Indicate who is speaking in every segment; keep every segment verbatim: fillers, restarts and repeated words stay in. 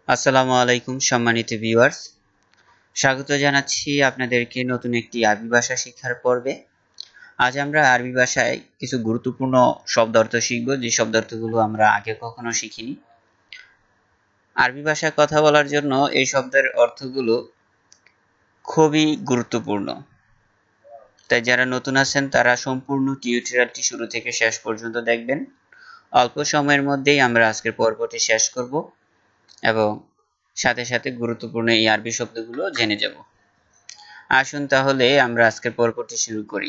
Speaker 1: আসসালামু আলাইকুম সম্মানিত ভিউয়ার্স, স্বাগত জানাচ্ছি আপনাদেরকে নতুন একটি আরবি ভাষা শিক্ষার পর্বে। আজ আমরা আরবি ভাষায় কিছু গুরুত্বপূর্ণ শব্দার্থ শিখব, যে শব্দার্থগুলো আমরা আগে কখনো শিখিনি। আরবি ভাষায় কথা বলার জন্য এই শব্দের অর্থগুলো খুবই গুরুত্বপূর্ণ, তাই যারা নতুন আছেন তারা সম্পূর্ণ টিউটোরিয়ালটি শুরু থেকে শেষ পর্যন্ত দেখবেন। অল্প সময়ের মধ্যেই আমরা আজকের পর্বটি শেষ করব এবং সাথে সাথে গুরুত্বপূর্ণ এই আরবি শব্দগুলো জেনে যাব। আসুন তাহলে আমরা আজকের পর্বটি শুরু করি।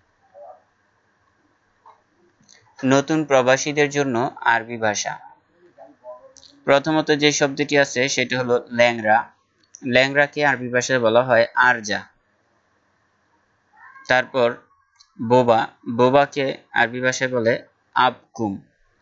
Speaker 1: নতুন প্রবাসীদের জন্য আরবি ভাষা। প্রথমত যে শব্দটি আছে সেটি হলো ল্যাংড়া। ল্যাংড়াকে আরবি ভাষায় বলা হয় আরজা। তারপর বোবা, বোবাকে আরবি ভাষায় বলে আবকুম।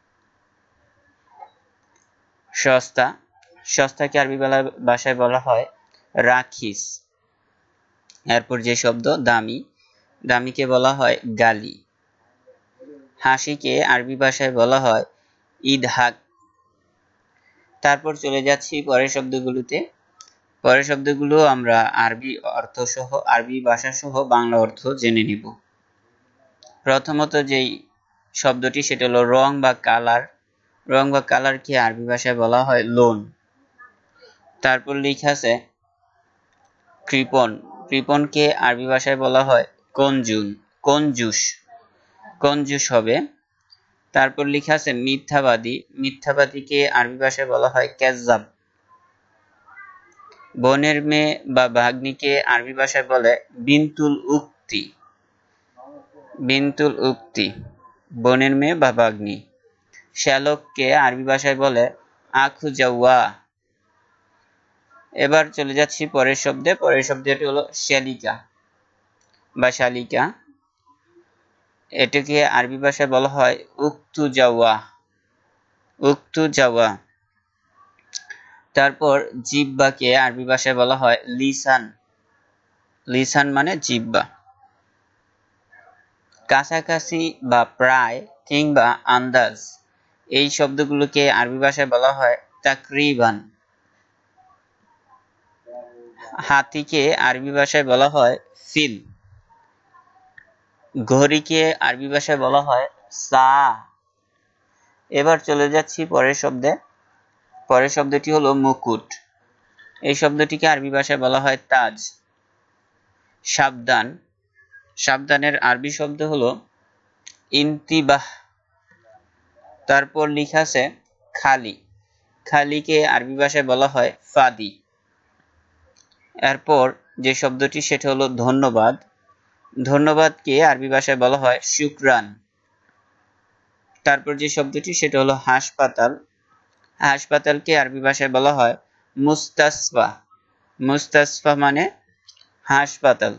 Speaker 1: সস্তা, সস্তাকে আরবি ভাষায় বলা হয় রাখিস। এরপর যে শব্দ দামি, দামিকে বলা হয় গালি। হাসিকে আরবি ভাষায় বলা হয় ইদহাক। তারপর চলে যাচ্ছি পরের শব্দগুলোতে। পরের শব্দগুলো আমরা আরবি অর্থ সহ আরবি ভাষা সহ বাংলা অর্থ জেনে নিব। প্রথমত যেই শব্দটি সেটা হলো রং বা কালার। রং বা কালারকে আরবি ভাষায় বলা হয় লোন। তারপর লেখা আছে কৃপণ। কৃপণকে আরবি ভাষায় বলা হয় কনজুন কনজুস কনজুস হবে। তারপর লেখা আছে মিথ্যাবাদী। মিথ্যাবাদীকে আরবি ভাষায় বলা হয় কাজ্জাব। বোনের মেয়ে বা ভাগ্নিকে আরবি ভাষায় বলে বিনতুল উক্তি। বিনতুল উক্তি, বোনের মেয়ে বা ভাগ্নি। শ্যালককে আরবি ভাষায় বলে আখু জাওয়া। এবার চলে যাচ্ছি পরের শব্দে। পরের শব্দটি হলো শালিকা বা শালিকা। এটাকে আরবি ভাষায় বলা হয় উক্তু জাওয়া উক্তু জাওয়া। তারপর জিহ্বাকে আরবি ভাষায় বলা হয় লিসান। লিসান মানে জিহ্বা। কাছাকাছি বা প্রায় কিংবা আন্দাজ, এই শব্দগুলোকে আরবি ভাষায় বলা হয় তাকরিবান। হাতিকে আরবি ভাষায় বলা হয় ফিল। ঘড়িকে আরবি ভাষায় বলা হয় সা। এবার চলে যাচ্ছি পরের শব্দে। পরের শব্দটি হলো মুকুট। এই শব্দটিকে আরবি ভাষায় বলা হয় তাজ। সাবধান, সাবধানের আরবি শব্দ হলো ইন্তিবাহ। তারপর লেখা আছে খালি। খালিকে আরবি ভাষায় বলা হয় ফাদি। এরপর যে শব্দটি সেটা হলো ধন্যবাদ। ধন্যবাদকে আরবি ভাষায় বলা হয় শুকরান। তারপর যে শব্দটি সেটা হলো হাসপাতাল। হাসপাতালকে আরবি ভাষায় বলা হয় মুস্তাসফা। মুস্তাসফা মানে হাসপাতাল।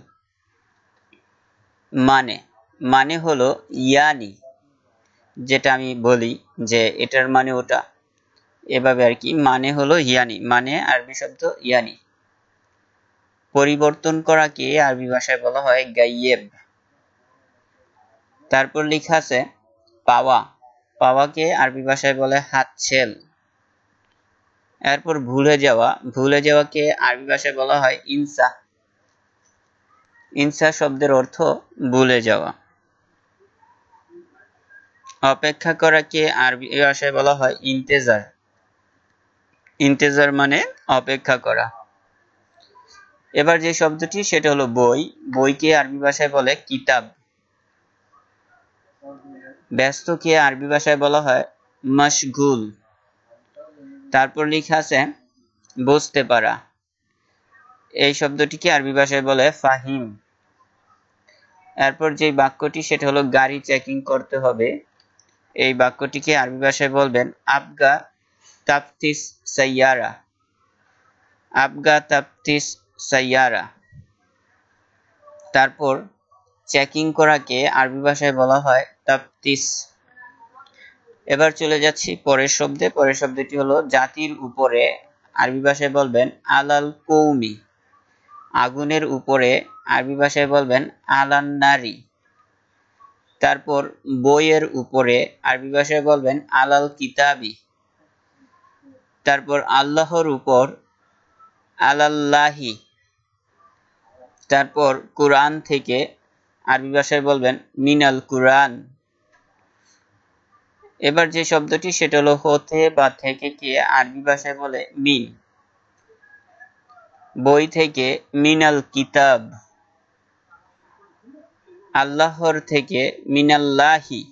Speaker 1: মানে, মানে হলো ইয়ানি, যেটা আমি বলি যে এটার মানে ওটা, এভাবে আর কি। মানে হলো ইয়ানি, মানে আরবি শব্দ ইয়ানি। পরিবর্তন করাকে আরবি ভাষায় বলা হয় গাইয়েব। তারপর লেখা আছে পাওয়া। পাওয়াকে আরবি ভাষায় বলে হাতছেল। এরপর ভুলে যাওয়া। ভুলে যাওয়াকে আরবি ভাষায় বলা হয় ইনসা। ইনসা শব্দের অর্থ ভুলে যাওয়া। অপেক্ষা করাকে আরবি ভাষায় বলা হয় ইন্তেজার। ইন্তেজার মানে অপেক্ষা করা। এবার যে শব্দটি সেটা হলো বই। বইকে আরবি ভাষায় বলে কিতাব। ব্যস্তকে আরবি ভাষায় বলা হয় মাশগুল। তারপর লেখা আছে বুঝতে পারা। এই শব্দটিকে আরবি ভাষায় বলে ফাহিম। এরপর যে বাক্যটি সেটা হলো গাড়ি চেকিং করতে হবে। এই বাক্যটিকে আরবি ভাষায় বলবেন আবগা তাফতিস সাইয়ারা। আবগা তাফতিস সাইয়ারা। তারপর চেকিং করাকে আরবি ভাষায় বলা হয় তাফতিস। এবার চলে যাচ্ছি পরের শব্দে। পরের শব্দটি হলো জাতির উপরে। আরবি ভাষায় বলবেন আলাল কৌমি। আগুনের উপরে আরবি ভাষায় বলবেন আলান নারী। তারপর বইয়ের উপরে আরবি ভাষায় বলবেন আলাল কিতাবি। তারপর আল্লাহর উপর, আলাল্লাহি। তারপর কুরআন থেকে, আরবি ভাষায় বলবেন মিনাল কুরআন। এবার যে শব্দটি সেটা হলো হতে বা থেকে কে আরবি ভাষায় বলে মিন। বই থেকে মিনাল কিতাব। আল্লাহর থেকে মিনাল্লাহি।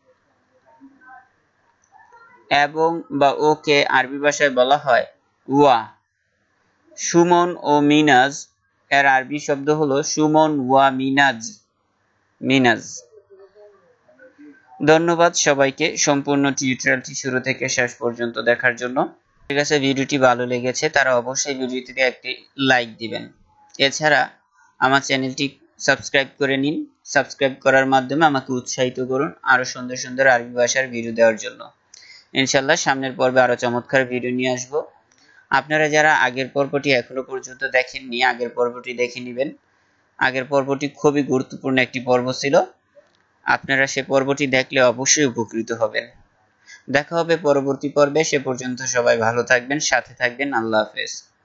Speaker 1: এবং বা ওকে আরবি ভাষায় বলা হয় ওয়া। সুমন ও মিনাজ এর আরবি শব্দ হলো সুমন ওয়া মিনাজ। মিনাজ। ধন্যবাদ সবাইকে সম্পূর্ণ টিউটোরিয়ালটি শুরু থেকে শেষ পর্যন্ত দেখার জন্য। ঠিক আছে, ভিডিওটি ভালো লেগেছে তারা অবশ্যই ভিডিওটিতে একটি লাইক দিবেন। এছাড়া আমার চ্যানেলটি সাবস্ক্রাইব করে নিন। সাবস্ক্রাইব করার মাধ্যমে আমাকে উৎসাহিত করুন আরো সুন্দর সুন্দর আরবি ভাষার ভিডিও দেওয়ার জন্য। ইনশাআল্লাহ সামনের পর্বে আরো চমৎকার ভিডিও নিয়ে আসব। আপনারা যারা আগের পর্বটি এখনো পর্যন্ত দেখেননি, আগের পর্বটি দেখে নেবেন। আগের পর্বটি খুবই গুরুত্বপূর্ণ একটি পর্ব ছিল। আপনারা সে পর্বটি দেখলে অবশ্যই উপকৃত হবেন। দেখা হবে পরবর্তী পর্বে। সে পর্যন্ত সবাই ভালো থাকবেন, সাথে থাকবেন। আল্লাহ হাফেজ।